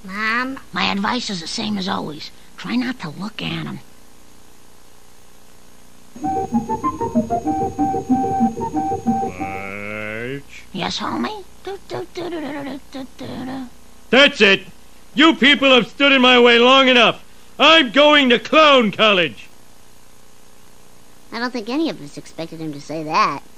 Mom? My advice is the same as always. Try not to look at him. March. Yes, homie? That's it! You people have stood in my way long enough! I'm going to clown college! I don't think any of us expected him to say that.